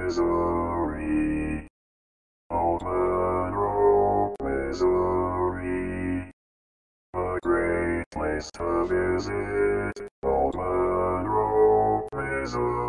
Missouri. Old Monroe, Missouri. A great place to visit. Old Monroe, Missouri.